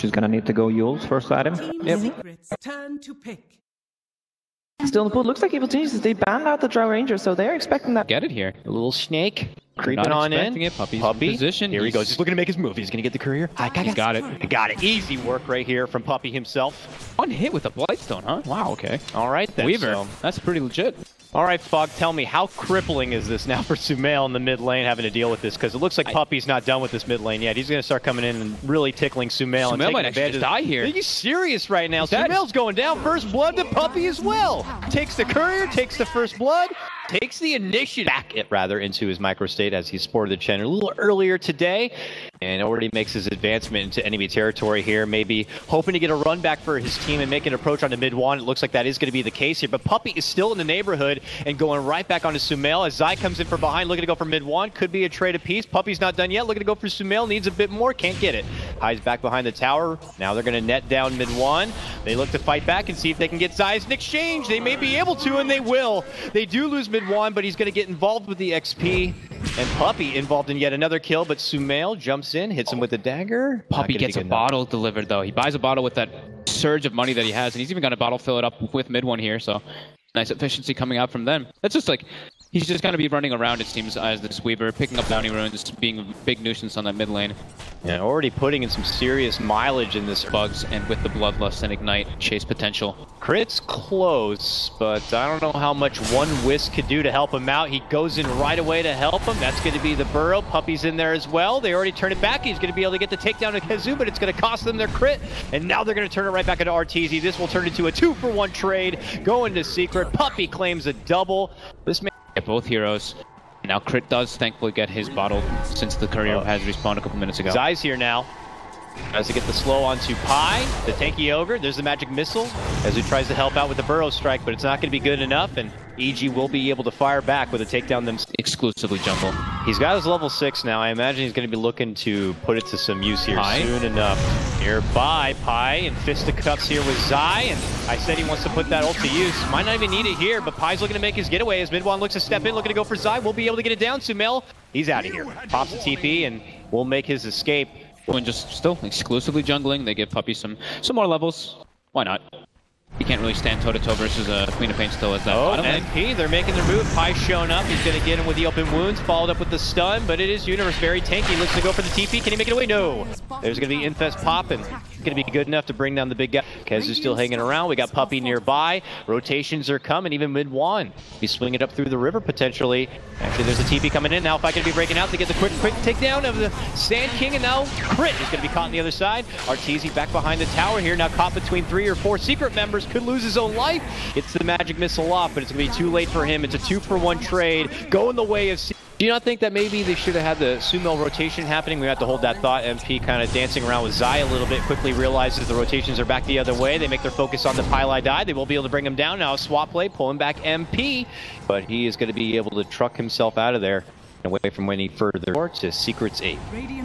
She's gonna need to go Yules first item. Yep. Turn to pick. Still in the pool. Looks like Evil Geniuses, they banned out the Drow Ranger, so they're expecting that. Get it here. A little snake creeping on in. It. Puppy's in position. Here he goes. He's looking to make his move. He's going to get the courier. He's got it. I got it. Easy work right here from Puppy himself. One hit with a Blightstone, huh? Wow, okay. All right, then. Weaver. So. That's pretty legit. All right, Fog, tell me, how crippling is this now for Sumail in the mid lane having to deal with this? Because it looks like Puppy's not done with this mid lane yet. He's going to start coming in and really tickling Sumail and taking might advantage. actually die here. Are you serious right now? Sumail's going down. First blood to Puppy as well. Takes the courier, takes the first blood, takes the initiative back into his microstate as he sported the Chen a little earlier today, and already makes his advancement into enemy territory here. Maybe hoping to get a run back for his team and make an approach onto mid one. It looks like that is going to be the case here, but Puppy is still in the neighborhood and going right back onto Sumail as Zai comes in from behind, looking to go for mid one. Could be a trade apiece. Puppy's not done yet, looking to go for Sumail. Needs a bit more, can't get it. Hides back behind the tower. Now they're going to net down mid one. They look to fight back and see if they can get Zai as an exchange. They may be able to, and they will. They do lose mid one, but he's going to get involved with the XP. And Puppy involved in yet another kill, but Sumail jumps in, hits him with a dagger. Puppy gets a bottle delivered, though. He buys a bottle with that surge of money that he has, and he's even got a bottle fill it up with mid one here, so nice efficiency coming out from them. That's just like, he's just going to be running around, it seems, as this Weaver, picking up bounty runes, being a big nuisance on that mid lane. Yeah, already putting in some serious mileage in this. Bugs, and with the Bloodlust and Ignite, chase potential. Crit's close, but I don't know how much one Whisk could do to help him out. He goes in right away to help him. That's going to be the burrow. Puppy's in there as well. They already turn it back. He's going to be able to get the takedown of KheZu, but it's going to cost them their crit. And now they're going to turn it right back into Arteezy. This will turn into a 2-for-1 trade. Going to Secret. Puppy claims a double. This man... Get both heroes. Now Crit does thankfully get his bottle since the courier has respawned a couple minutes ago. Zai's here now. Tries to get the slow onto Pi, the tanky ogre. There's the magic missile as he tries to help out with the burrow strike, but it's not going to be good enough, and EG will be able to fire back with a takedown them. Exclusively jungle. He's got his level 6 now. I imagine he's going to be looking to put it to some use here soon enough. Nearby, Pi in fisticuffs here with Zai, and I said he wants to put that ult to use. Might not even need it here, but Pi's looking to make his getaway as Midwan looks to step in, looking to go for Zai. We'll be able to get it down. Sumail, he's out of here. Pops the TP and will make his escape. When just still exclusively jungling, they give Puppy some more levels. Why not? He can't really stand toe-to-toe versus a Queen of Pain still as that. NP, they're making their move. Pi's showing up. He's going to get him with the open wounds, followed up with the stun, but it is Universe very tanky. Looks to go for the TP. Can he make it away? No. There's going to be Infest popping. Going to be good enough to bring down the big guy. KheZu's still hanging around. We got Puppy nearby. Rotations are coming, even mid one. He's swinging up through the river potentially. Actually, there's a TP coming in. Now if I can be breaking out to get the quick takedown of the Sand King, and now Crit is going to be caught on the other side. Arteezy back behind the tower here, now caught between 3 or 4 Secret members. Could lose his own life. It's the magic missile off, but it's going to be too late for him. It's a 2-for-1 trade. Going the way of... Do you not think that maybe they should have had the Sumail rotation happening? We have to hold that thought. MP kind of dancing around with Zai a little bit, quickly realizes the rotations are back the other way. They make their focus on the Pylai die. They will be able to bring him down now. Swap play, pulling back MP, but he is going to be able to truck himself out of there away from any further to Secret's 8.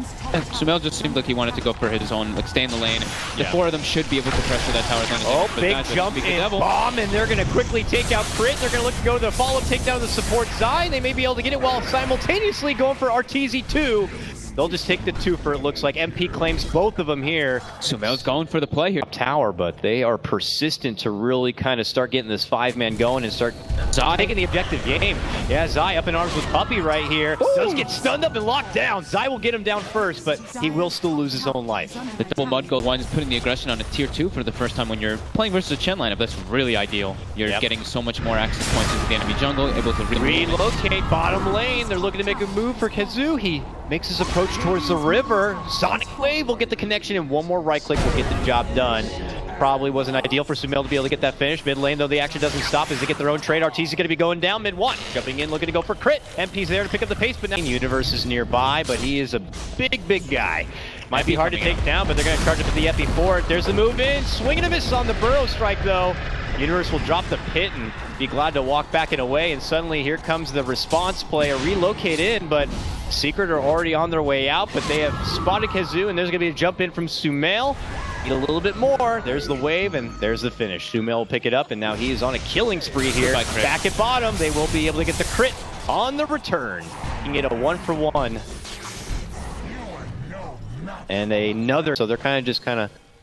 Sumail just seemed like he wanted to go for his own, like stay in the lane. The 4 of them should be able to pressure that tower. Big jump in bomb, and they're going to quickly take out Crit. They're going to look to go to the follow-up takedown of the support Zai. They may be able to get it while simultaneously going for Arteezy 2. They'll just take the 2 for it looks like. MP claims both of them here. Sumail's going for the play here. Tower, but they are persistent to really kind of start getting this 5-man going and start taking the objective game. Yeah, Zai up in arms with Puppy right here. Ooh. Does get stunned up and locked down. Zai will get him down first, but he will still lose his own life. The double Mud Gold one is putting the aggression on a tier 2 for the first time when you're playing versus a Chen lineup. That's really ideal. You're getting so much more access points into the enemy jungle, able to relocate bottom lane. They're looking to make a move for KheZu. He makes his approach towards the river. Sonic Wave will get the connection, and one more right click will get the job done. Probably wasn't ideal for Sumail to be able to get that finish. Mid lane, though, the action doesn't stop as they get their own trade. Arteezy going to be going down mid one. Jumping in, looking to go for Crit. MP's there to pick up the pace, but now Universe is nearby, but he is a big guy. Might be hard to take down, but they're going to charge up with the FE4. There's the move in. Swing and a miss on the burrow strike, though. Universe will drop the pit and be glad to walk back and away, and suddenly here comes the response play, a relocate in, but Secret are already on their way out, but they have spotted KheZu, and there's going to be a jump in from Sumail. Need a little bit more. There's the wave, and there's the finish. Sumail will pick it up, and now he is on a killing spree here. Back at bottom, they will be able to get the crit on the return. You can get a 1-for-1. And another, so they're kind of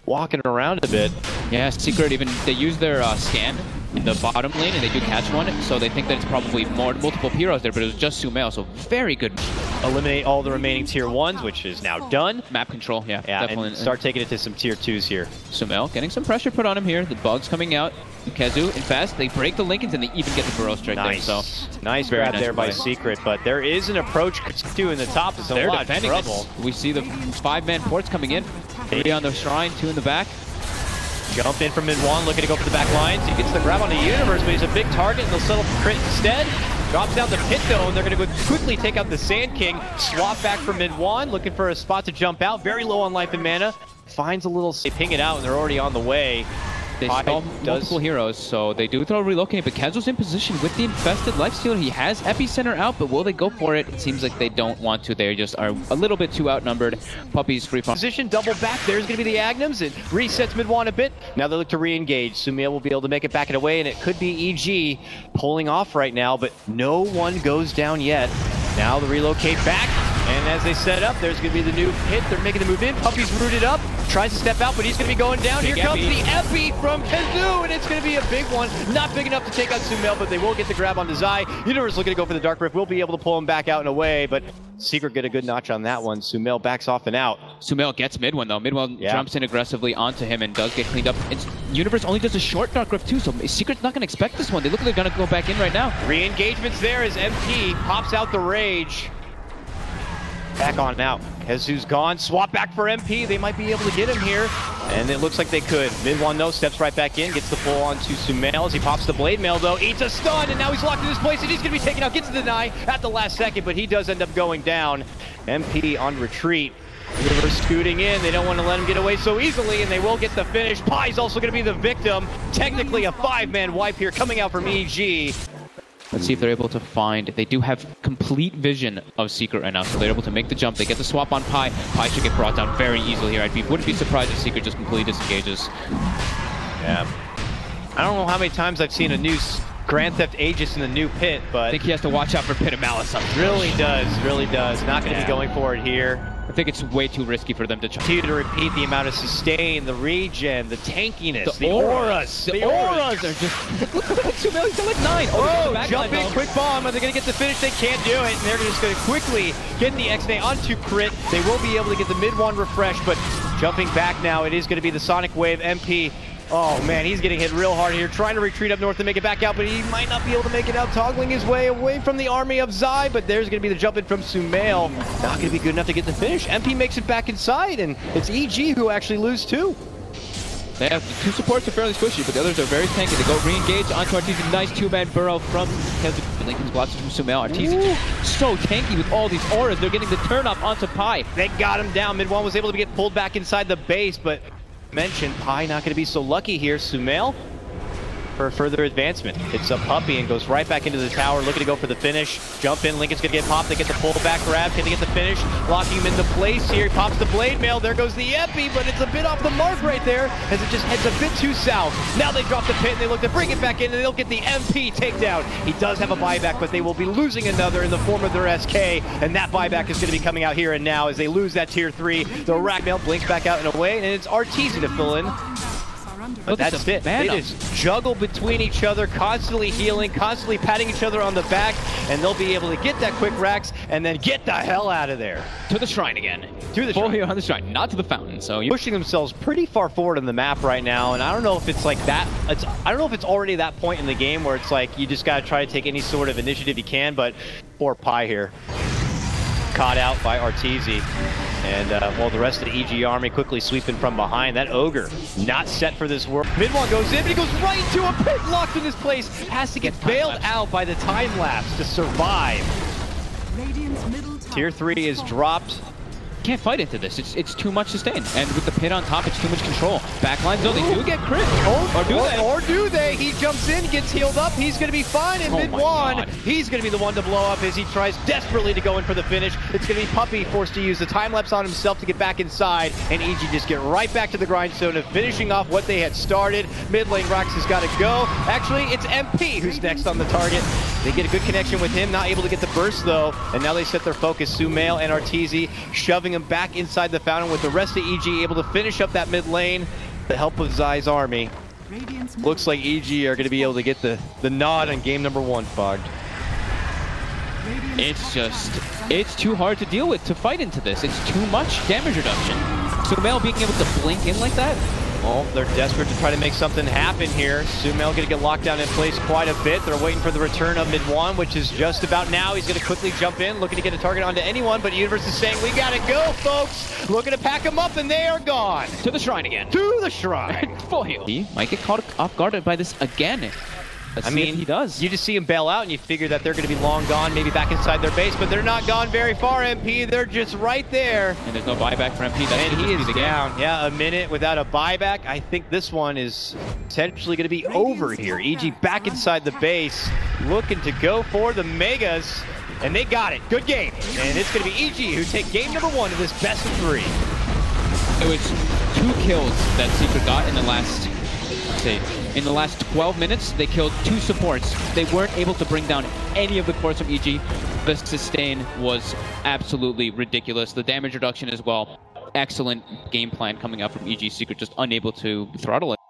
walking around a bit. Yeah, Secret even, they use their scan in the bottom lane and they do catch one, so they think that it's probably multiple heroes there, but it was just Sumail, so very good. Eliminate all the remaining tier 1s, which is now done. Map control, yeah, definitely. And start taking it to some tier 2s here. Sumail getting some pressure put on him here. The bugs coming out. Kezu, Infest, they break the Lincolns and they even get the Burrow strike there. So nice grab there by Secret, but there is an approach to in the top. It's a lot of trouble. We see the 5-man ports coming in. 3 on the Shrine, 2 in the back. Jump in from mid-1, looking to go for the back lines. He gets the grab on the Universe, but he's a big target, and they'll settle for crit instead. Drops down the pit, though, and they're going to go quickly take out the Sand King. Swap back from mid-1, looking for a spot to jump out. Very low on life and mana. Finds a little... They ping it out, and they're already on the way. They stall multiple heroes, so they do throw relocate, but Kezu's in position with the infested lifestealer. He has Epicenter out, but will they go for it? It seems like they don't want to. They just are a little bit too outnumbered. Puppey's free farm. Position, double back. There's going to be the Agnums. It resets mid-1 a bit. Now they look to re-engage. Sumail will be able to make it back and away, and it could be EG pulling off right now, but no one goes down yet. Now the relocate back. And as they set up, there's going to be the new hit. They're making the move in. Puppey's rooted up. Tries to step out, but he's going to be going down. Here comes the Epi from Kezu, and it's going to be a big one. Not big enough to take out Sumail, but they will get the grab onto Zai. Universe looking to go for the Dark Rift. Will be able to pull him back out and away, but Secret get a good notch on that one. Sumail backs off and out. Sumail gets mid-1, though. Mid-1 jumps in aggressively onto him and does get cleaned up. Universe only does a short Dark Rift, too, so Secret's not going to expect this one. They look like they're going to go back in right now. Re-engagements there as MP pops out the Rage. Back on now. Kezu's gone. Swap back for MP. They might be able to get him here. And it looks like they could. Mid-1, no, steps right back in. Gets the pull on to Sumail as he pops the Blade Mail, though. Eats a stun, and now he's locked in his place, and he's going to be taken out. Gets the deny at the last second, but he does end up going down. MP on retreat. Universe scooting in. They don't want to let him get away so easily, and they will get the finish. Pie's also going to be the victim. Technically a 5-man wipe here coming out from EG. Let's see if they're able to find... They do have complete vision of Secret right now, so they're able to make the jump. They get the swap on Pi. Pi should get brought down very easily here. Wouldn't be surprised if Secret just completely disengages. Yeah. I don't know how many times I've seen a new Grand Theft Aegis in the new pit, but... I think he has to watch out for Pit of Malice. Really does. Not going to be going for it here. I think it's way too risky for them to try. Continue to repeat the amount of sustain, the regen, the tankiness, the auras. The auras are just... Look at Sumail, he's got like 9. Oh, jump in, quick bomb. Are they going to get the finish? They can't do it. And they're just going to quickly get the X-Nay onto crit. They will be able to get the mid-1 refresh, but jumping back now, it is going to be the Sonic Wave MP. Oh man, he's getting hit real hard here, trying to retreat up north to make it back out, but he might not be able to make it out, toggling his way away from the army of Zai, but there's going to be the jump in from Sumail. Not going to be good enough to get the finish. MP makes it back inside, and it's EG who actually lose too. They have 2 supports are fairly squishy, but the others are very tanky. They go re-engage onto Arteezy. Nice 2-man burrow from Kezu. Lincoln's blocks from Sumail. Arteezy so tanky with all these auras. They're getting the turn off onto Pi. They got him down. Mid-1 was able to get pulled back inside the base, but mentioned Pi not going to be so lucky here. Sumail for further advancement. Hits up Puppey and goes right back into the tower, looking to go for the finish. Jump in, Lincoln's going to get popped. They get the pull back grab. Can they get the finish? Locking him into place here. He pops the Blade Mail. There goes the Epi, but it's a bit off the mark right there as it just heads a bit too south. Now they drop the pit and they look to bring it back in, and they'll get the MP takedown. He does have a buyback, but they will be losing another in the form of their SK, and that buyback is going to be coming out here and now as they lose that tier 3. The Rack Mail blinks back out and away, and it's Arteezy to fill in. But that's it. They just juggle between each other, constantly healing, constantly patting each other on the back, and they'll be able to get that quick racks and then get the hell out of there. To the Shrine again. To the Shrine. Here on the Shrine, not to the Fountain. So you're pushing themselves pretty far forward on the map right now, and I don't know if it's like that. I don't know if it's already that point in the game where it's like you just got to try to take any sort of initiative you can, but poor Pi here. Caught out by Arteezy. And well, the rest of the EG army quickly sweeping from behind. That Ogre not set for this world. Mid-1 goes in, but he goes right into a pit, locked in this place. Has to get bailed out by the time lapse to survive. Tier 3 is dropped. Can't fight into this. It's too much sustain, and with the pit on top, it's too much control. Backlines though, they do get crit, or do they? He jumps in, gets healed up. He's going to be fine in mid-1. He's going to be the one to blow up as he tries desperately to go in for the finish. It's going to be Puppey forced to use the time lapse on himself to get back inside, and EG just get right back to the grindstone of finishing off what they had started. Mid lane Rax has got to go. Actually, it's MP who's next on the target. They get a good connection with him, not able to get the burst though, and now they set their focus. Sumail and Arteezy shoving him back inside the fountain with the rest of EG able to finish up that mid lane. The help of Zai's army. Looks like EG are going to be able to get the nod on game number 1, Fogged. It's too hard to deal with, to fight into this. It's too much damage reduction. Sumail being able to blink in like that. Well, they're desperate to try to make something happen here. Sumail going to get locked down in place quite a bit. They're waiting for the return of Mid-1, which is just about now. He's going to quickly jump in, looking to get a target onto anyone, but Universe is saying, we got to go, folks. Looking to pack them up, and they are gone. To the shrine again. To the shrine. Full heal. He might get caught off guard by this again. Let's see if he does. You just see him bail out, and you figure that they're going to be long gone, maybe back inside their base, but they're not gone very far, MP. They're just right there. And there's no buyback for MP. And he is down. Yeah, a minute without a buyback. I think this one is potentially going to be over here. EG back inside the base, looking to go for the Megas, and they got it. Good game. And it's going to be EG who take game number 1 of this best of 3. It was 2 kills that Secret got in the last, in the last 12 minutes. They killed 2 supports. They weren't able to bring down any of the cores from EG. The sustain was absolutely ridiculous. The damage reduction as well. Excellent game plan coming out from EG. Secret just unable to throttle it.